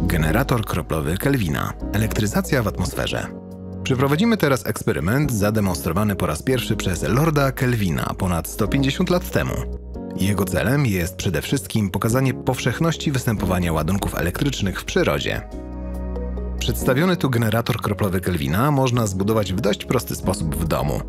Generator kroplowy Kelvina. Elektryzacja w atmosferze. Przeprowadzimy teraz eksperyment zademonstrowany po raz pierwszy przez Lorda Kelvina ponad 150 lat temu. Jego celem jest przede wszystkim pokazanie powszechności występowania ładunków elektrycznych w przyrodzie. Przedstawiony tu generator kroplowy Kelvina można zbudować w dość prosty sposób w domu.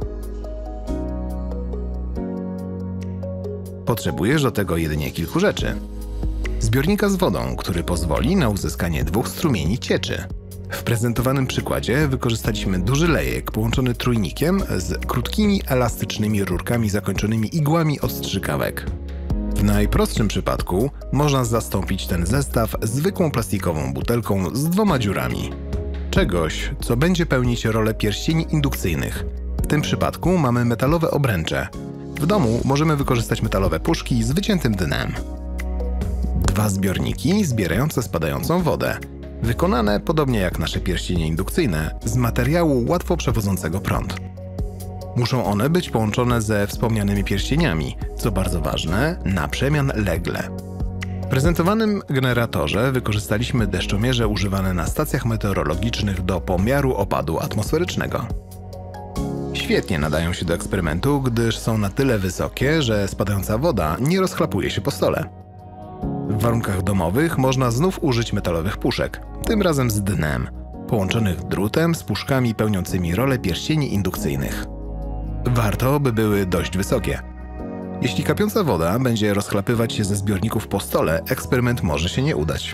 Potrzebujesz do tego jedynie kilku rzeczy. Zbiornika z wodą, który pozwoli na uzyskanie dwóch strumieni cieczy. W prezentowanym przykładzie wykorzystaliśmy duży lejek połączony trójnikiem z krótkimi, elastycznymi rurkami zakończonymi igłami od strzykawek. W najprostszym przypadku można zastąpić ten zestaw zwykłą plastikową butelką z dwoma dziurami. Czegoś, co będzie pełnić rolę pierścieni indukcyjnych. W tym przypadku mamy metalowe obręcze. W domu możemy wykorzystać metalowe puszki z wyciętym dnem. Dwa zbiorniki zbierające spadającą wodę, wykonane, podobnie jak nasze pierścienie indukcyjne, z materiału łatwo przewodzącego prąd. Muszą one być połączone ze wspomnianymi pierścieniami, co bardzo ważne, na przemian legle. W prezentowanym generatorze wykorzystaliśmy deszczomierze używane na stacjach meteorologicznych do pomiaru opadu atmosferycznego. Świetnie nadają się do eksperymentu, gdyż są na tyle wysokie, że spadająca woda nie rozchlapuje się po stole. W warunkach domowych można znów użyć metalowych puszek, tym razem z dnem, połączonych drutem z puszkami pełniącymi rolę pierścieni indukcyjnych. Warto, by były dość wysokie. Jeśli kapiąca woda będzie rozchlapywać się ze zbiorników po stole, eksperyment może się nie udać.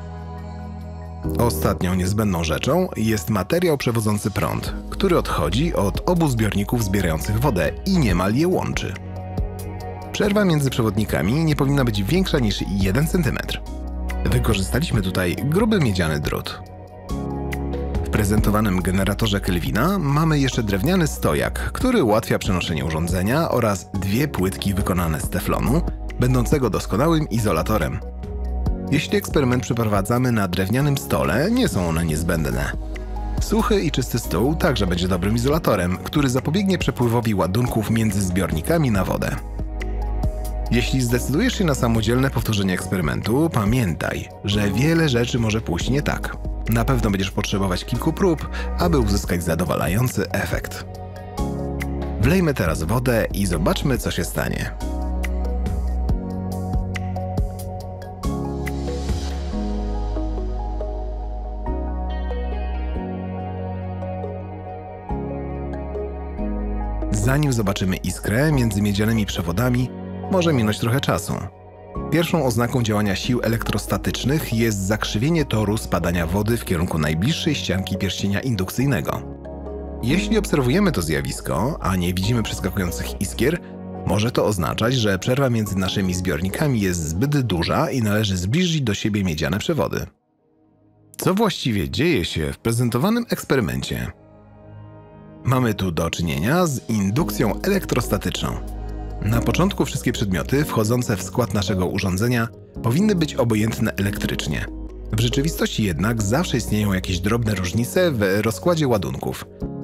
Ostatnią niezbędną rzeczą jest materiał przewodzący prąd, który odchodzi od obu zbiorników zbierających wodę i niemal je łączy. Przerwa między przewodnikami nie powinna być większa niż 1 cm. Wykorzystaliśmy tutaj gruby miedziany drut. W prezentowanym generatorze Kelvina mamy jeszcze drewniany stojak, który ułatwia przenoszenie urządzenia oraz dwie płytki wykonane z teflonu, będącego doskonałym izolatorem. Jeśli eksperyment przeprowadzamy na drewnianym stole, nie są one niezbędne. Suchy i czysty stół także będzie dobrym izolatorem, który zapobiegnie przepływowi ładunków między zbiornikami na wodę. Jeśli zdecydujesz się na samodzielne powtórzenie eksperymentu, pamiętaj, że wiele rzeczy może pójść nie tak. Na pewno będziesz potrzebować kilku prób, aby uzyskać zadowalający efekt. Wlejmy teraz wodę i zobaczmy, co się stanie. Zanim zobaczymy iskrę między miedzianymi przewodami, może minąć trochę czasu. Pierwszą oznaką działania sił elektrostatycznych jest zakrzywienie toru spadania wody w kierunku najbliższej ścianki pierścienia indukcyjnego. Jeśli obserwujemy to zjawisko, a nie widzimy przeskakujących iskier, może to oznaczać, że przerwa między naszymi zbiornikami jest zbyt duża i należy zbliżyć do siebie miedziane przewody. Co właściwie dzieje się w prezentowanym eksperymencie? Mamy tu do czynienia z indukcją elektrostatyczną. Na początku wszystkie przedmioty wchodzące w skład naszego urządzenia powinny być obojętne elektrycznie. W rzeczywistości jednak zawsze istnieją jakieś drobne różnice w rozkładzie ładunków.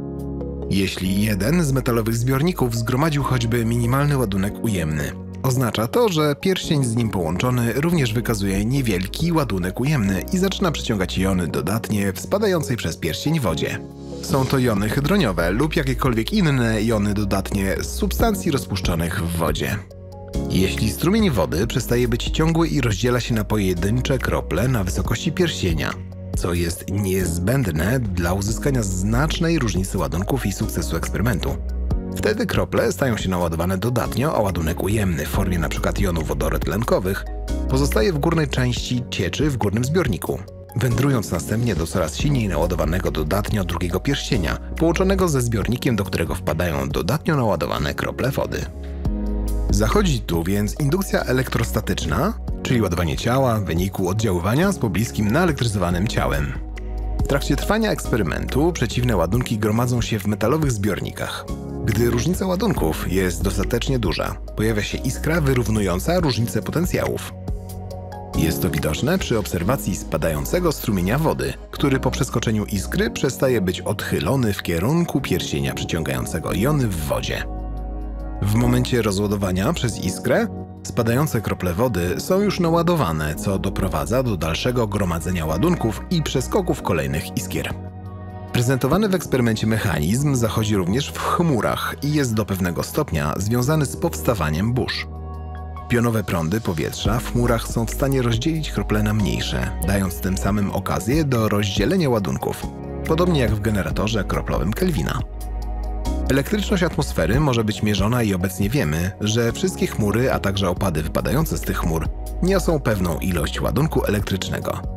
Jeśli jeden z metalowych zbiorników zgromadził choćby minimalny ładunek ujemny, oznacza to, że pierścień z nim połączony również wykazuje niewielki ładunek ujemny i zaczyna przyciągać jony dodatnie w spadającej przez pierścień wodzie. Są to jony hydroniowe lub jakiekolwiek inne jony dodatnie z substancji rozpuszczonych w wodzie. Jeśli strumień wody przestaje być ciągły i rozdziela się na pojedyncze krople na wysokości pierścienia, co jest niezbędne dla uzyskania znacznej różnicy ładunków i sukcesu eksperymentu, wtedy krople stają się naładowane dodatnio, a ładunek ujemny w formie np. jonów wodorodtlenkowych pozostaje w górnej części cieczy w górnym zbiorniku, wędrując następnie do coraz silniej naładowanego dodatnio drugiego pierścienia, połączonego ze zbiornikiem, do którego wpadają dodatnio naładowane krople wody. Zachodzi tu więc indukcja elektrostatyczna, czyli ładowanie ciała w wyniku oddziaływania z pobliskim naelektryzowanym ciałem. W trakcie trwania eksperymentu przeciwne ładunki gromadzą się w metalowych zbiornikach. Gdy różnica ładunków jest dostatecznie duża, pojawia się iskra wyrównująca różnicę potencjałów. Jest to widoczne przy obserwacji spadającego strumienia wody, który po przeskoczeniu iskry przestaje być odchylony w kierunku pierścienia przyciągającego jony w wodzie. W momencie rozładowania przez iskrę Spadające krople wody są już naładowane, co doprowadza do dalszego gromadzenia ładunków i przeskoków kolejnych iskier. Prezentowany w eksperymencie mechanizm zachodzi również w chmurach i jest do pewnego stopnia związany z powstawaniem burz. Pionowe prądy powietrza w chmurach są w stanie rozdzielić krople na mniejsze, dając tym samym okazję do rozdzielenia ładunków, podobnie jak w generatorze kroplowym Kelvina. Elektryczność atmosfery może być mierzona i obecnie wiemy, że wszystkie chmury, a także opady wypadające z tych chmur niosą pewną ilość ładunku elektrycznego.